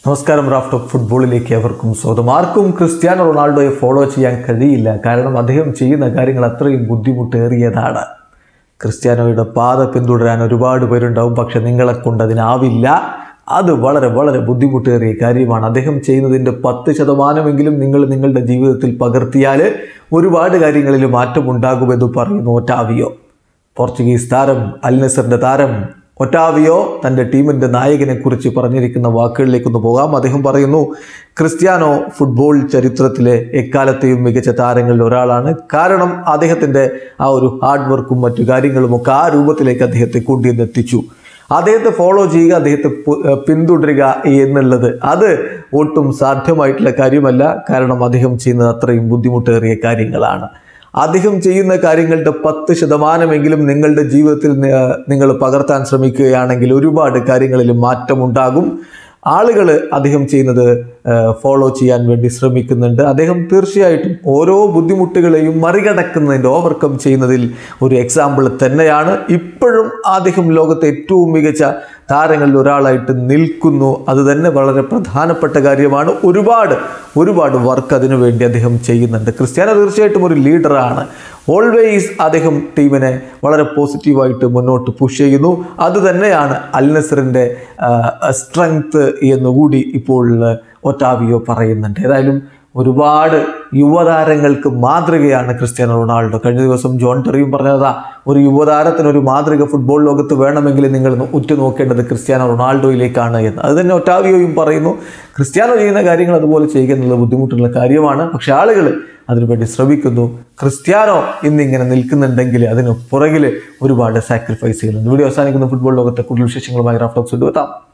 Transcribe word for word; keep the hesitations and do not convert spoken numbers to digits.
നമസ്കാരം. Raf talk ഫുട്ബോളിലേക്ക് അവർക്കും സ്വാഗതം. ആർക്കും ക്രിസ്ത്യാനോ റൊണാൾഡോയെ ഫോളോ ചെയ്യാൻ കഴിയില്ല. കാരണം അദ്ദേഹം ചെയ്യുന്ന കാര്യങ്ങൾ അത്രയും ബുദ്ധിമുട്ടേറിയതാണ്. ക്രിസ്ത്യാനോയുടെ പാത പിന്തുടരാൻ ഒരുപാട് പേരുണ്ടാവും, പക്ഷെ നിങ്ങളെ കൊണ്ട് അതിനാവില്ല. അത് വളരെ വളരെ ബുദ്ധിമുട്ടേറിയ കാര്യമാണ്. അദ്ദേഹം ചെയ്യുന്നതിൻ്റെ പത്ത് ശതമാനമെങ്കിലും നിങ്ങൾ നിങ്ങളുടെ ജീവിതത്തിൽ പകർത്തിയാൽ ഒരുപാട് കാര്യങ്ങളിൽ മാറ്റമുണ്ടാകുമെന്ന് പറയുന്നു ഒറ്റാവിയോ. പോർച്ചുഗീസ് താരം, അൽ നസറിൻ്റെ താരം ഒറ്റാവിയോ തൻ്റെ ടീമിൻ്റെ നായകനെ കുറിച്ച് പറഞ്ഞിരിക്കുന്ന വാക്കുകളിലേക്കൊന്ന് പോകാം. അദ്ദേഹം പറയുന്നു, ക്രിസ്ത്യാനോ ഫുട്ബോൾ ചരിത്രത്തിലെ എക്കാലത്തെയും മികച്ച താരങ്ങളിൽ ഒരാളാണ്. കാരണം അദ്ദേഹത്തിൻ്റെ ആ ഒരു ഹാർഡ് വർക്കും മറ്റു കാര്യങ്ങളുമൊക്കെ ആ രൂപത്തിലേക്ക് അദ്ദേഹത്തെ കൊണ്ടുവന്നെത്തിച്ചു. അദ്ദേഹത്തെ ഫോളോ ചെയ്യുക, അദ്ദേഹത്തെ പിന്തുടരുക എന്നുള്ളത് അത് ഒട്ടും സാധ്യമായിട്ടുള്ള കാര്യമല്ല. കാരണം അദ്ദേഹം ചെയ്യുന്നത് അത്രയും ബുദ്ധിമുട്ടേറിയ കാര്യങ്ങളാണ്. അദ്ദേഹം ചെയ്യുന്ന കാര്യങ്ങളുടെ പത്ത് ശതമാനമെങ്കിലും നിങ്ങളുടെ ജീവിതത്തിൽ നിങ്ങൾ പകർത്താൻ ശ്രമിക്കുകയാണെങ്കിൽ ഒരുപാട് കാര്യങ്ങളിൽ മാറ്റമുണ്ടാകും. ആളുകൾ അദ്ദേഹം ചെയ്യുന്നത് ഫോളോ ചെയ്യാൻ വേണ്ടി ശ്രമിക്കുന്നുണ്ട്. അദ്ദേഹം തീർച്ചയായിട്ടും ഓരോ ബുദ്ധിമുട്ടുകളെയും മറികടക്കുന്നതിൻ്റെ ഓവർകം ചെയ്യുന്നതിൽ ഒരു എക്സാമ്പിൾ തന്നെയാണ്. ഇപ്പോഴും അദ്ദേഹം ലോകത്തെ ഏറ്റവും മികച്ച താരങ്ങളിൽ ഒരാളായിട്ട് നിൽക്കുന്നു. അത് തന്നെ വളരെ പ്രധാനപ്പെട്ട കാര്യമാണ്. ഒരുപാട് ഒരുപാട് വർക്ക് അതിനു വേണ്ടി അദ്ദേഹം ചെയ്യുന്നുണ്ട്. ക്രിസ്ത്യാനോ തീർച്ചയായിട്ടും ഒരു ലീഡറാണ്. ഓൾവേസ് അദ്ദേഹം ടീമിനെ വളരെ പോസിറ്റീവായിട്ട് മുന്നോട്ട് പുഷ് ചെയ്യുന്നു. അതുതന്നെയാണ് അൽ നസറിൻ്റെ സ്ട്രെങ്ത് എന്നുകൂടി ഇപ്പോൾ ഒറ്റാവിയോ പറയുന്നുണ്ട്. ഏതായാലും ഒരുപാട് യുവതാരങ്ങൾക്ക് മാതൃകയാണ് ക്രിസ്ത്യാനോ റൊണാൾഡോ. കഴിഞ്ഞ ദിവസം ജോൺ ടെറിയും പറഞ്ഞതാ, ഒരു യുവതാരത്തിനൊരു മാതൃക ഫുട്ബോൾ ലോകത്ത് വേണമെങ്കിൽ നിങ്ങൾ ഉറ്റുനോക്കേണ്ടത് ക്രിസ്ത്യാനോ റൊണാൾഡോയിലേക്കാണ് എന്ന്. അത് തന്നെ ഒറ്റാവിയോയും പറയുന്നു. ക്രിസ്ത്യാനോ ചെയ്യുന്ന കാര്യങ്ങൾ അതുപോലെ ചെയ്യുക എന്നുള്ളത് ബുദ്ധിമുട്ടുള്ള കാര്യമാണ്, പക്ഷെ ആളുകൾ അതിനുവേണ്ടി ശ്രമിക്കുന്നു. ക്രിസ്ത്യാനോ ഇന്നിങ്ങനെ നിൽക്കുന്നുണ്ടെങ്കിൽ അതിന് പുറകിൽ ഒരുപാട് സാക്രിഫൈസുകളുണ്ട്. വീഡിയോ അവസാനിക്കുന്ന ഫുട്ബോൾ ലോകത്തെ കൂടുതൽ വിശേഷങ്ങളുമായി റാഫ് ടോക്സ് എത്താം.